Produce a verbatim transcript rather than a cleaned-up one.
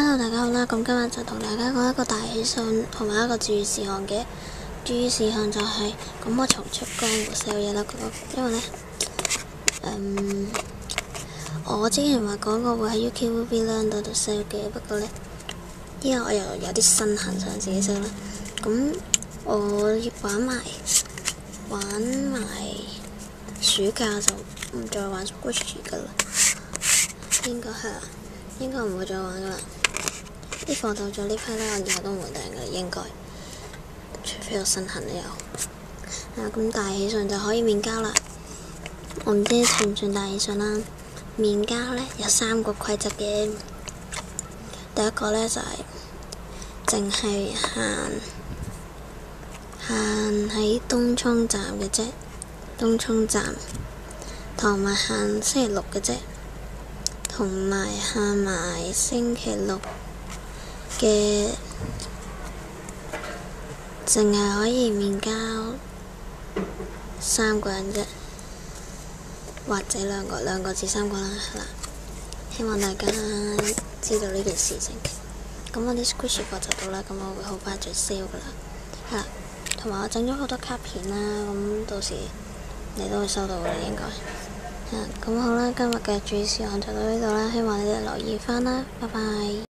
Hello，大家好啦！咁今日就同大家講一個大喜訊同埋一個注意事項嘅。注意事項就係、是、咁，我重出江湖 sell 嘢啦。因為呢，嗯，我之前話講過會喺 U K V B Learn 度 sell 嘅，不過呢，依家我又有啲身痕想自己 sell 啦。咁我要玩埋玩埋暑假就唔再玩 Squishy 噶啦，應該係啊，應該唔會再玩噶啦。啲貨到咗呢批咧，我以後都唔會訂嘅，應該，除非我身痕又。啊，咁大喜訊就可以面交啦。我唔知算唔算大喜訊啦。面交咧有三個規則嘅。第一個咧就係淨係限限喺東涌站嘅啫，東涌站，同埋限星期六嘅啫，同埋限埋星期六嘅，淨係可以面交三個人啫，或者兩個，兩個至三個啦，係啦。希望大家知道呢件事情。咁我啲 Squishy 貨就到啦，咁我會好快再 sell 噶啦，係啦。同埋我整咗好多卡片啦，咁到時你都會收到嘅應該。係啦，咁好啦，今日嘅注意事項就到呢度啦，希望你哋留意返啦，拜拜。